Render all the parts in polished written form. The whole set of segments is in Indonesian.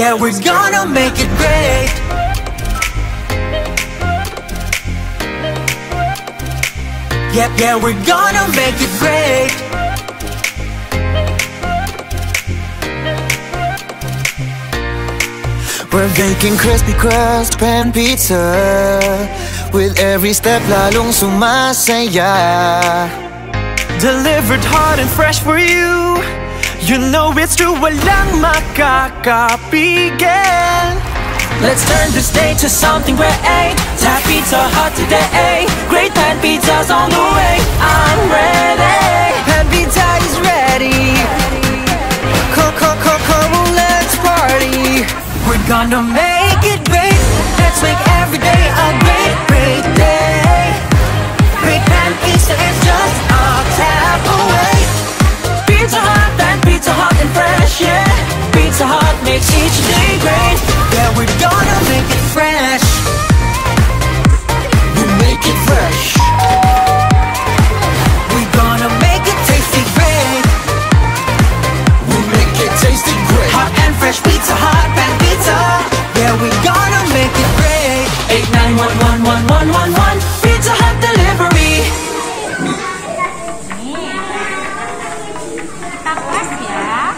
yeah, we're gonna make it great. Yeah, we're gonna make it great. We're baking crispy crust pan pizza. With every step lalong sumasaya. Delivered hot and fresh for you. You know it's true, walang makakapigil. Let's turn this day to something great. Tap Pizza Hut today. Great pan pizzas on the way. I'm ready. Pan pizza is ready. Come on, let's party. We're gonna make it great. Let's make every day a great, great day. Great pan pizza is just a tap away. Pizza Hut and Pizza Hut and fresh, yeah. Pizza Hut makes each day great. Yeah, we're gonna make it fresh. We make it fresh. We're gonna make it tasty great. We make it tasty great. Hot and fresh Pizza Hut pan pizza. Yeah, we're gonna make it great. 8911111 Pizza Hut delivery. Kita press ya.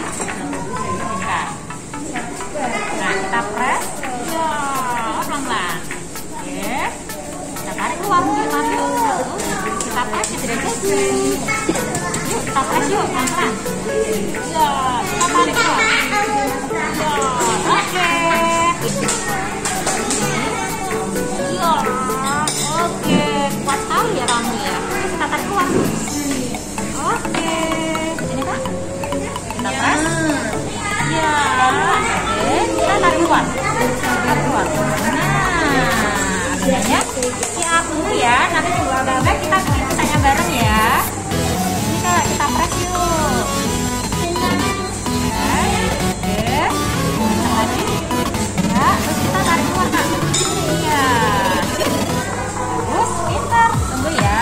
Nah, kita press. Ya, pelan-pelan. Oke. Kita tarik keluar mungkin yuk. Kita press ya, tidak jadi. Yuk, kita press yuk, pelan-pelan. Ya, kita tarik keluar. Ya, oke. Ya, oke. Kuat sekali ya kamu ya. Kita tarik keluar. Oke. Ini kan? Kita press. Ya, oke. Kita tarik keluar. Tarik keluar. Nah, adonannya siap dulu ya. Nanti juga udah baik kita bikin pisahnya bareng ya. Ini Kak, kita press yuk. Oke. Lagi. Ya, terus kita tarik keluar Kak. Iya. Terus pintar. Tunggu ya.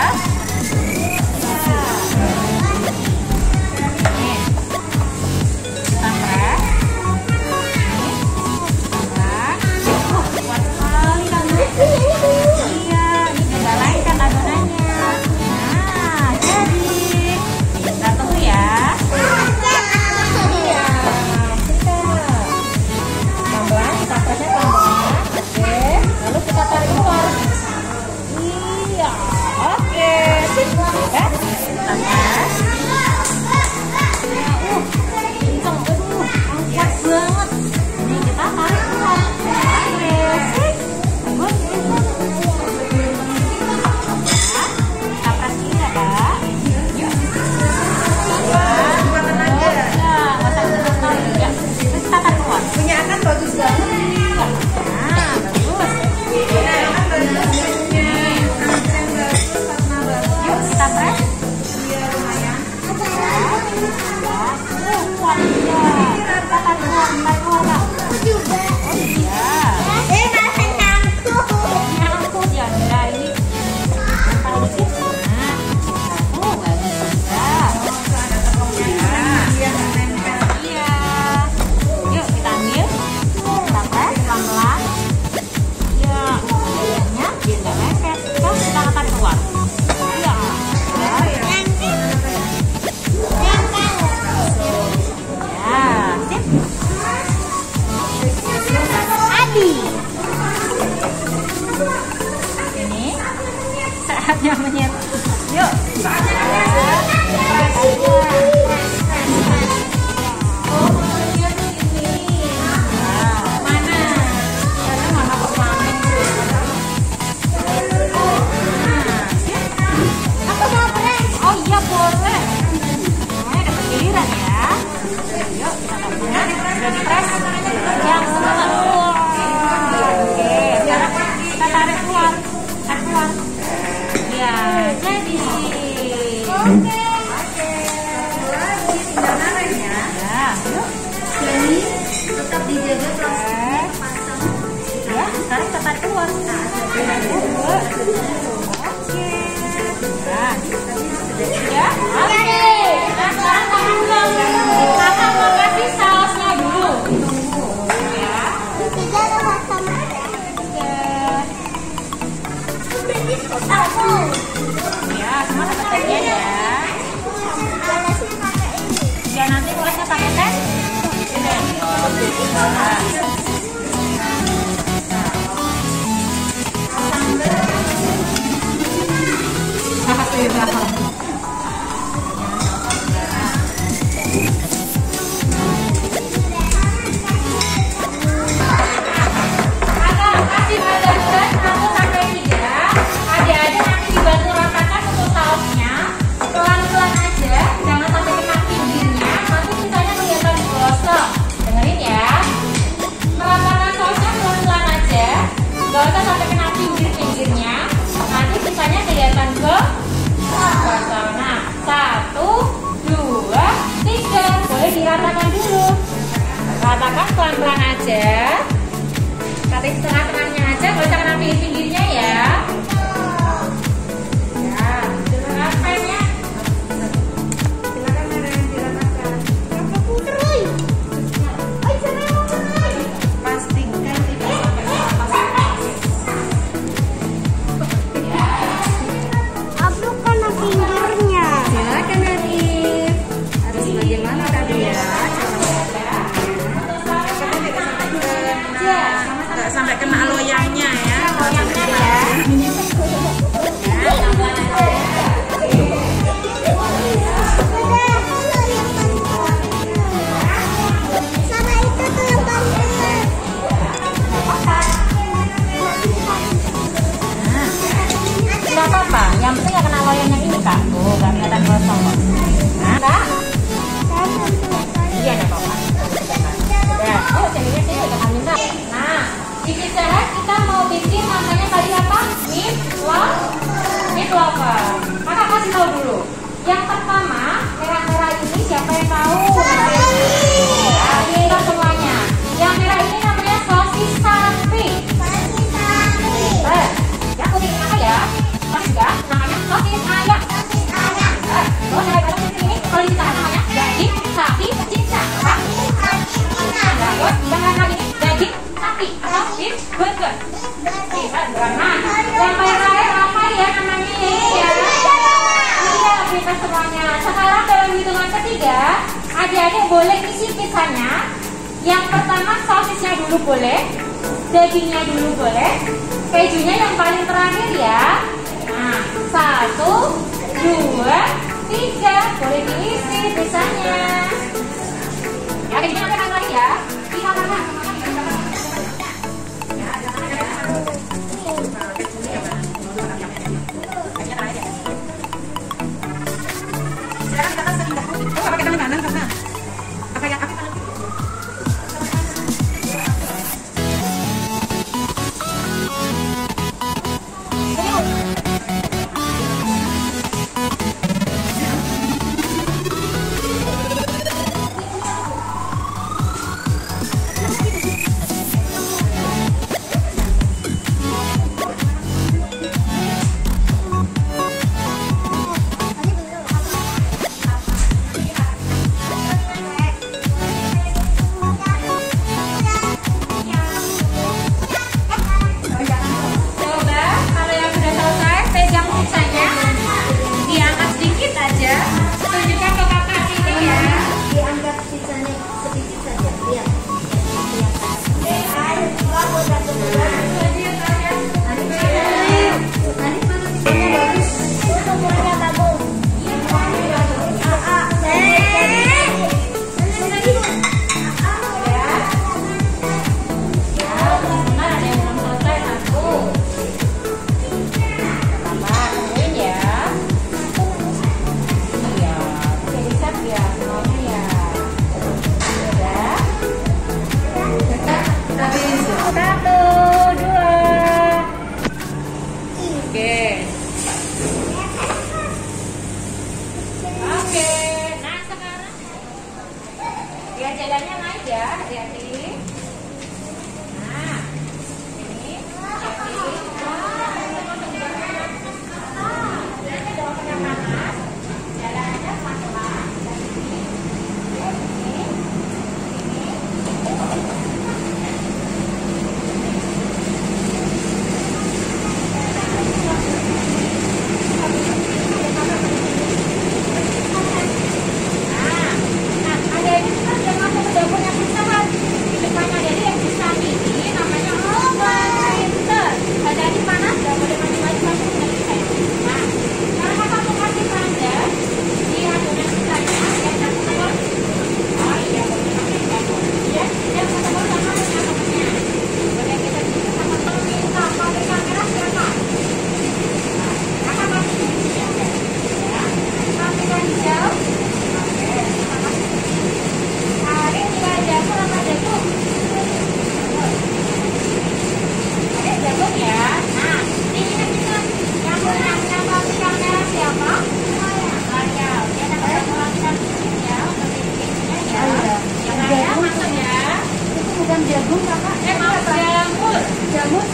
Saatnya menyet. Yuk. Oh iya boleh. Semuanya dapat giliran ya. Yuk kita taruhnya. Udah di press. Yang semua. Oke. Sekarang kita tarik keluar. Tarik keluar. Ya, jadi. Oke. Tinggal narik ya. Ya, yuk. Jadi tetap dijaga proses pasang. Ya, sekarang kita tarik keluar. Oke. Nah, ya. Oke. Nah, sekarang kakak mau kasih sausnya dulu. Ya. pelan-pelan aja. Tapi setengah-tengahnya aja, kalau jangan ambil pinggirnya ya. Ya, silakan pennya. Silakan Meren, silakan. Apa puter, oi? Oi, jangan mulai. Pastikan tidak sampai lepas. Ablukan pinggirnya. Silakan Nadif. Harus bagaimana tadi ya? Nggak sampai kena loyangnya ya. Loyangnya ya. Sama itu tuh yang paling benar. Tidak apa-apa, yang penting nggak kena loyangnya ini kak. Tuh, nggak kelihatan kosong kok. Nah, kak? Iya, nggak apa-apa. Ya, oh jadinya sini udah kami minta. Nah, di pizza hut kita mau bikin namanya tadi apa? Meat lover. Kakak kasih tahu dulu. Yang pertama, merah-merah ini siapa yang tahu? Ya, ini semuanya. Yang merah ini namanya sosis sapi. Yang putih apa ya? Sosis enggak? Namanya sosis ayam. Terus yang ada di sini, kalau di sana namanya daging sapi cinta. Terus yang lain lagi ini daging sapi atau beef burger. Nah, yang terakhir apa ya namanya ini ya? Iya, kita semuanya. Sekarang dalam hitungan ketiga, adik-adik boleh isi pizzanya. Yang pertama sosisnya dulu boleh, dagingnya dulu boleh, kejunya yang paling terakhir ya. Nah, 1, 2, 3, boleh diisi pizzanya. Ya, kejunya nanti lagi ya. Tinggal mana?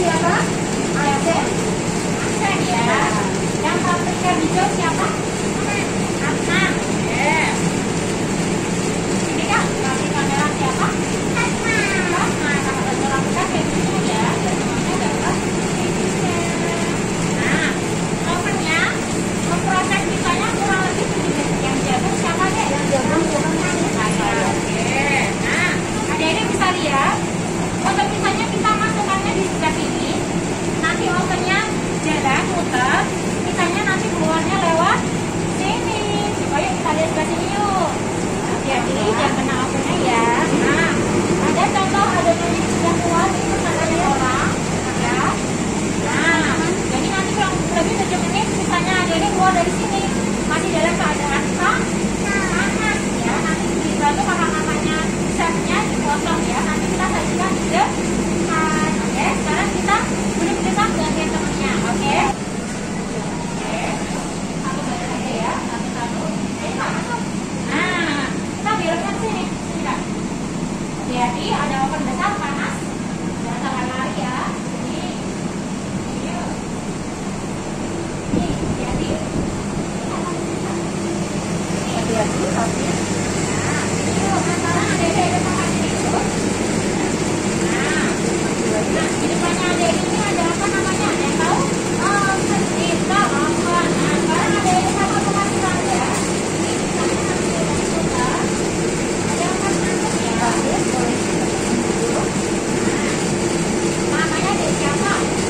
siapa? Aceh. Aceh ya. Yang paprika hijau siapa? Adnan. Oke. Ini kan paprika merah siapa? Adnan. Nah, kalau bahasa paprika kayak gini ya. Dan namanya adalah nah, ovennya memproses pisahnya kurang lebih 7 menit. Yang jago siapa deh? Yang jago saya. Oke. Nah, adik-adik bisa lihat untuk pisahnya kita masukkannya di sebelah sini. Nanti ovennya jalan muter, pisahnya nanti keluarnya lewat sini. Coba yuk kita lihat sebelah sini yuk. Hati-hati jangan kena ovennya ya. Nah, ada contoh adonan yang sudah keluar itu tandanya orang ya. Nah, jadi nanti kurang lebih 7 menit pisahnya adik-adik keluar dari sini. Masih dalam keadaan panas ya. Nanti dibantu kakak-kakaknya chefnya dipotong ya. Nanti kita sajikan di depan. Oke, sekarang kita udah gantian temennya. Oke. Oke. Satu badan aja ya. Satu-satu. Ini Pak, masuk. Nah, kita beloknya ke sini. Sini Kak. Hati-hati, ada oven besar panas. Jangan sampai lari ya. Ini. Yuk. Nih, hati-hati. Hati-hati, tapi. Nah, yuk. Sekarang ada makan ini yuk. Nah, di depannya ada ini ada apa namanya? Ada yang tahu? Oh, kita oven. Nah, sekarang ada yang sama kasih tahu ya. Ini misalnya nanti ada yang suka. Ada oven nangkep ya. Boleh dulu. Nah, namanya dari siapa?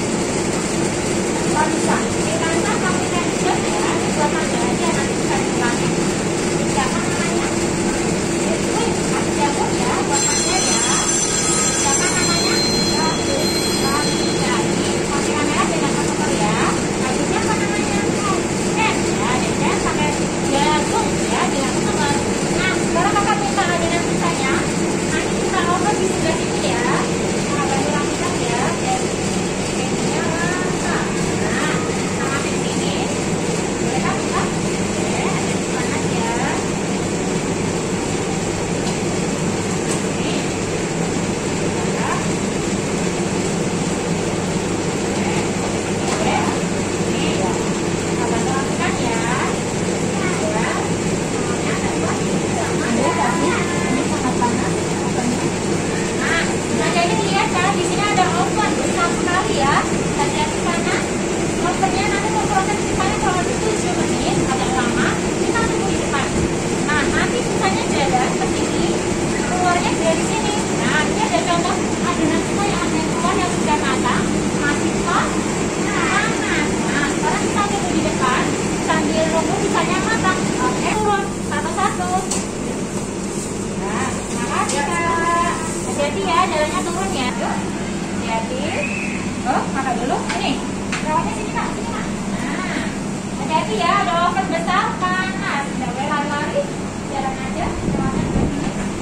Kalau bisa, dikata kami mention ya. Buat anda aja nanti bisa diulangi. Siapa namanya? Wih, kasih jago ya buat anda ya. Siapa namanya? Jadi pakai kamera dengan foto ya. Lanjutnya apa namanya? Dan ya, dan pakai jagung ya, jagung sama. Nah, sekarang kakak minta adonan sisanya. Nanti kita oven di sebelah sini ya. Nah, bantu rapikan ya. Kejunya rasa. Nah, sama di sini. Boleh kan kita? Oke, ada di panas ya. Ini. Dari sini. Nah, ini ada contoh adonan kita yang ada yang keluar yang sudah matang, masih panas. Nah, sekarang kita tunggu di depan sambil nunggu pisahnya matang. Oke, turun satu-satu. Nah, makasih Kak. Hati-hati ya, jalannya turun ya. Yuk, hati-hati. Oh, kakak dulu. Ini, rawatnya sini Kak, sini Kak. Nah, hati-hati ya, ada oven besar panas. Tidak boleh lari-lari, jalan aja. Rawatnya sebelah sini.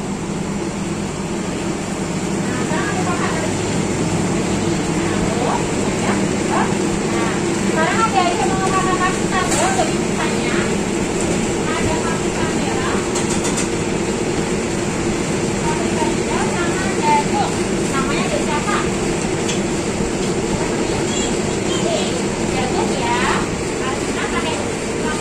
Sekarang ada yang mau kakak kasih tahu dari pisahnya. Ada paprika merah, paprika hijau sama jagung. Namanya dari siapa? Jagung ya. Karena pakai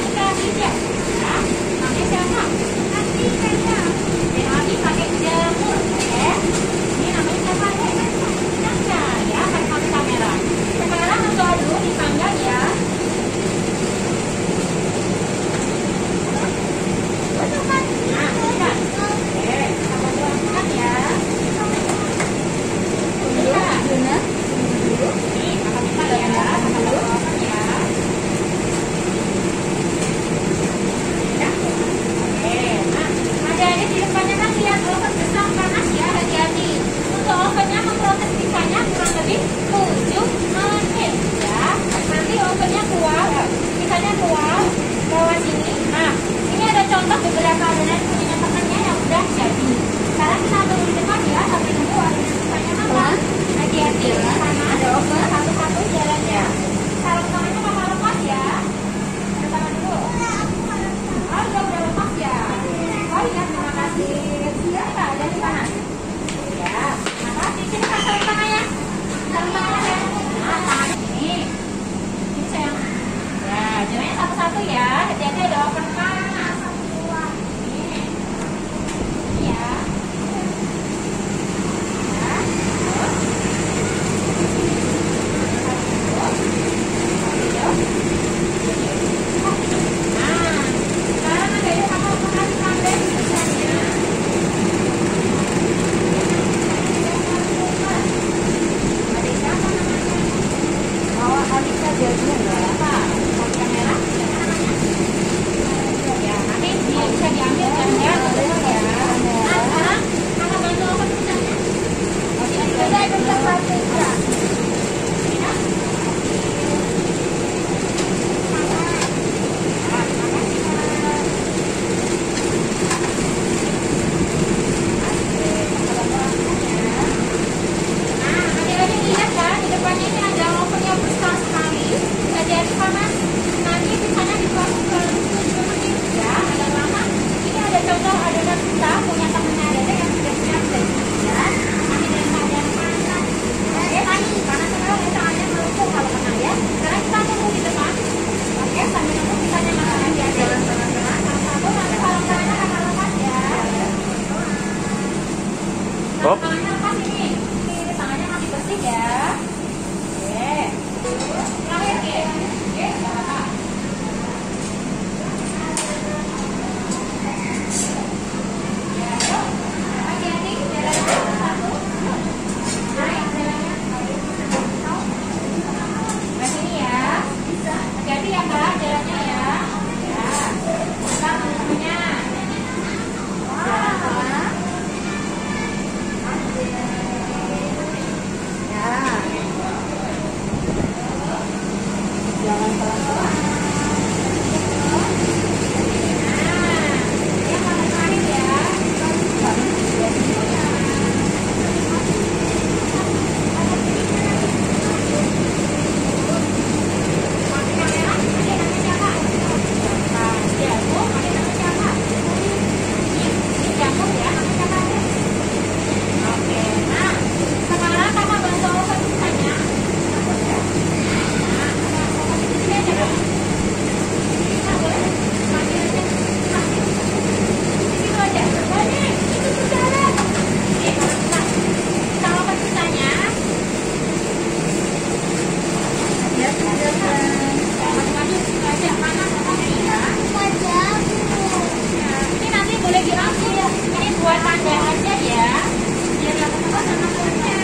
Ini nanti boleh diambil. Ini buat tanda aja ya. Biar nggak ketemu sama kulitnya.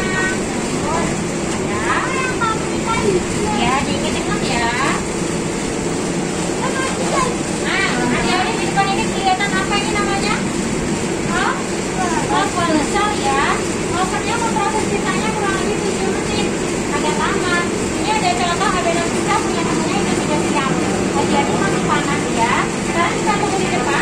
Ya, diinget-inget ya. Nah, adik-adik di depan ini kelihatan apa ini namanya? Ponsel ya. Ponselnya proses cintanya kurang lebih 7 menit. Agak lama. Ini ada contoh adonan kita punya namanya itu sudah siap. Adik-adik masih panas ya. Sekarang kita tunggu di depan.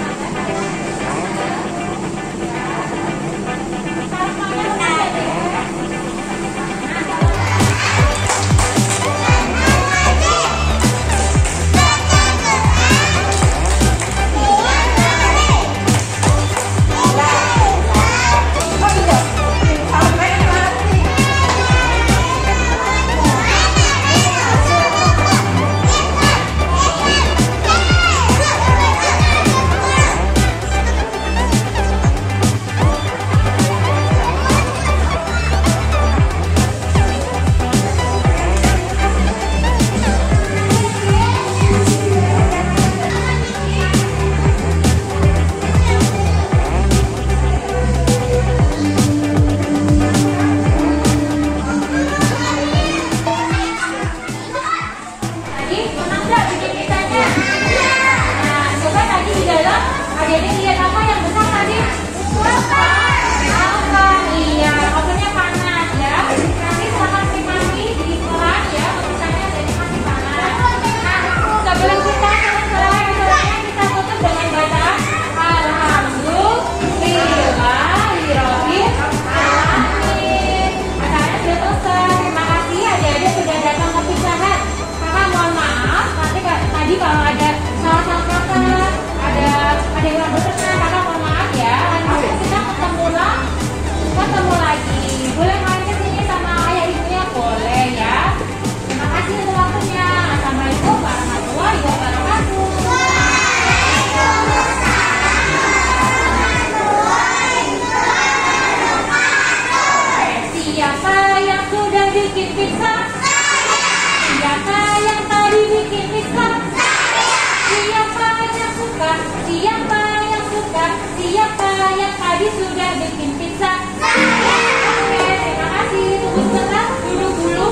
Sudah bikin pizza. Oke, terima kasih. Tunggu sebentar, duduk dulu.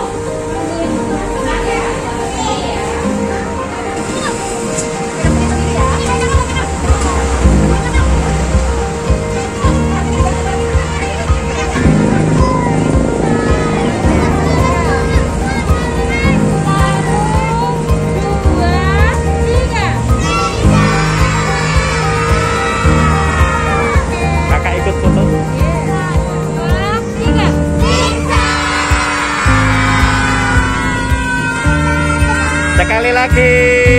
Sekali lagi.